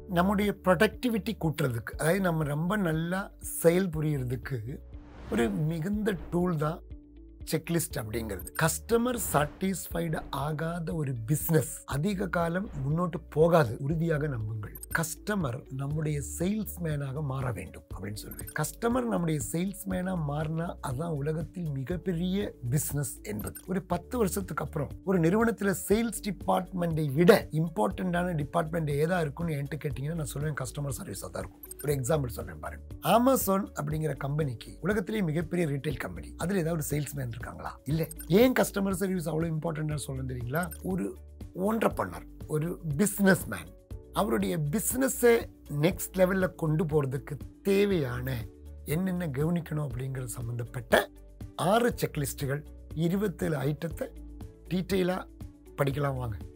நம்முடைய ப்ரொடக்டிவிட்டி கூட்டுறதுக்கு, அதாவது நம்ம ரொம்ப நல்லா செயல் புரியறதுக்கு ஒரு மிகுந்த டூல் தான் செக்லிஸ்ட் அப்படிங்கிறது. கஸ்டமர் சாட்டிஸ்ஃபைடு ஆகாத ஒரு பிஸ்னஸ் அதிக காலம் முன்னோட்டு போகாது. உறுதியாக நம்புங்கள். கஸ்டமர் நம்முடைய சேல்ஸ்மேனாக மாற வேண்டும் அப்படின்னு சொல்லுவேன். கஸ்டமர் நம்முடைய சேல்ஸ்மேனாக மாறினா அதுதான் உலகத்தில் மிகப்பெரிய பிஸ்னஸ் என்பது. ஒரு 10 வருஷத்துக்கு அப்புறம் ஒரு நிறுவனத்தில் சேல்ஸ் டிபார்ட்மெண்ட்டை விட இம்பார்ட்டண்டான டிபார்ட்மெண்ட் ஏதா இருக்குன்னு என்கிட்ட கேட்டீங்கன்னா நான் சொல்லுவேன் கஸ்டமர் சர்வீஸாக தான் இருக்கும். ஒரு எக்ஸாம்பிள் சொல்றேன் பாருங்க. Amazon அப்படிங்கிற கம்பெனிக்கு உலகத்திலேயே மிகப்பெரிய ரீட்டைல் கம்பெனி, அதுல ஏதாவது சேல்ஸ்மேன் இருக்காங்களா? இல்ல. ஏன் கஸ்டமர் சர்வீஸ் அவ்வளவு இம்பார்ட்டன்ட் சொல்ல தெரியுங்களா? ஒரு ஓண்டர்பிரனர், ஒரு பிசினஸ் மேன், அவருடைய பிசினஸை நெக்ஸ்ட் லெவல்ல கொண்டு போறதுக்கு தேவையான என்னென்ன கவனிக்கணும் அப்படிங்கிறது சம்பந்தப்பட்ட 6 செக்லிஸ்டுகள், 27 ஐட்டத்தை டீட்டெயிலா படிக்கலாம் வாங்க.